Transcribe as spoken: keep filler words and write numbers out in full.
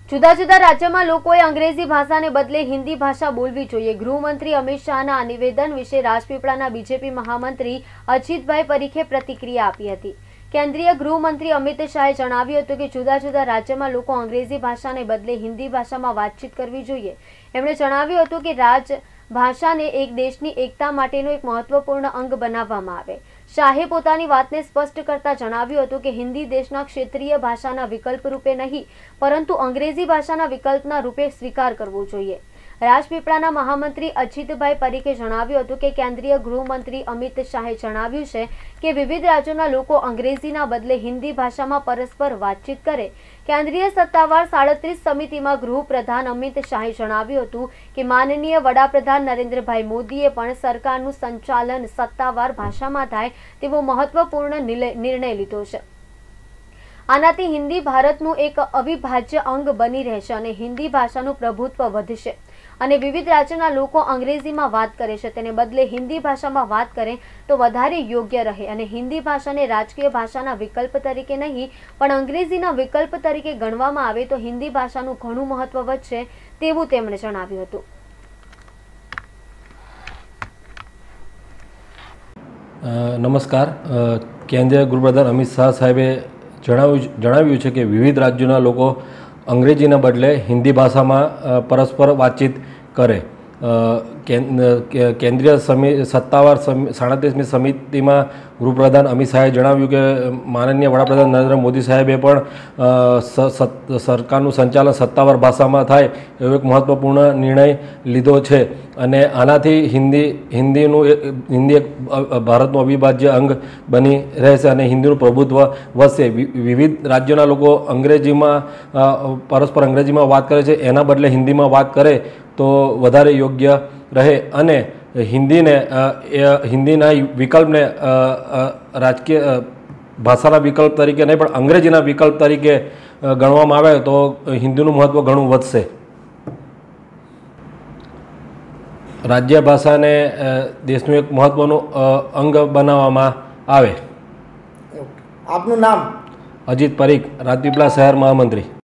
જુદા જુદા રાજ્યમાં લોકોએ અંગ્રેજી ભાષાને બદલે હિન્દી ભાષા બોલવી જોઈએ। ગૃહમંત્રી અમિત શાહના આ નિવેદન વિશે રાજપીપળાના બીજેપી મહામંત્રી અજીતભાઈ પરીખે પ્રતિક્રિયા આપી હતી। કેન્દ્રીય ગૃહમંત્રી અમિત શાહે જણાવ્યું હતું કે જુદા જુદા રાજ્યમાં લોકો અંગ્રેજી ભાષાને બદલે હિન્દી ભાષામાં વાતચીત કરવી જોઈએ। એમણે જણાવ્યું હતું કે રાજ ભાષાને એક દેશની એકતા માટેનું એક મહત્વપૂર્ણ અંગ બનાવવામાં આવે। શાહે પોતાની વાતને સ્પષ્ટ કરતા જણાવ્યું હતું કે હિન્દી દેશના ક્ષેત્રીય ભાષાના વિકલ્પ રૂપે નહીં પરંતુ અંગ્રેજી ભાષાના વિકલ્પના રૂપે સ્વીકાર કરવો જોઈએ। રાજપીપળાના મહામંત્રી અજીતભાઈ પરીખે જણાવ્યું હતું કે કેન્દ્રીય ગૃહમંત્રી અમિત શાહે જણાવ્યું છે કે વિવિધ રાજ્યોના લોકો અંગ્રેજીના બદલે હિન્દી ભાષામાં પરસ્પર વાતચીત કરે। કેન્દ્રીય સત્તાવાર સાડત્રીસ સમિતિમાં ગૃહપ્રધાન અમિત શાહે જણાવ્યું હતું કે માનનીય વડાપ્રધાન નરેન્દ્રભાઈ મોદીએ પણ સરકારનું સંચાલન સત્તાવાર ભાષામાં થાય તેવો મહત્વપૂર્ણ નિર્ણય લીધો છે। આનાથી હિન્દી ભારતનું એક અવિભાજ્ય અંગ બની રહેશે અને હિન્દી ભાષાનું પ્રભુત્વ વધશે અને વિવિધ રાજ્યના લોકો અંગ્રેજીમાં વાત કરે છે તેને બદલે હિન્દી ભાષામાં વાત કરે તો વધારે યોગ્ય રહે અને હિન્દી ભાષાને રાજકીય ભાષાના વિકલ્પ તરીકે નહીં પણ અંગ્રેજીના વિકલ્પ તરીકે ગણવામાં આવે તો હિન્દી ભાષાનું ઘણું મહત્વ વધશે તેવું તેમણે જણાવ્યું હતું। નમસ્કાર। કેન્દ્રીય ગૃહપ્રધાન અમિત શાહ સાહેબે જણાવ્યું જણાવ્યું છે કે વિવિધ રાજ્યોના લોકો અંગ્રેજીના બદલે હિન્દી ભાષામાં પરસ્પર વાતચીત કરે। કેન્દ્રીય સમિ સત્તાવાર સાડત્રીસમી સમિતિમાં ગૃહપ્રધાન અમિત શાહે જણાવ્યું કે માનનીય વડાપ્રધાન નરેન્દ્ર મોદી સાહેબે પણ સરકારનું સંચાલન સત્તાવાર ભાષામાં થાય એવો એક મહત્ત્વપૂર્ણ નિર્ણય લીધો છે અને આનાથી હિન્દી હિન્દીનું હિન્દી એક ભારતનું અવિભાજ્ય અંગ બની રહેશે અને હિન્દીનું પ્રભુત્વ વધશે। વિવિધ રાજ્યોના લોકો અંગ્રેજીમાં પરસ્પર અંગ્રેજીમાં વાત કરે છે એના બદલે હિન્દીમાં વાત કરે તો વધારે યોગ્ય રહે અને હિન્દીને હિન્દીના વિકલ્પને રાજકીય ભાષાના વિકલ્પ તરીકે નહીં પણ અંગ્રેજીના વિકલ્પ તરીકે ગણવામાં આવે તો હિન્દીનું મહત્ત્વ ઘણું વધશે। રાજ્ય ભાષાને દેશનું એક મહત્ત્વનું અંગ બનાવવામાં આવે। આપનું નામ? અજીત પરીખ, રાજપીપળા શહેર મહામંત્રી।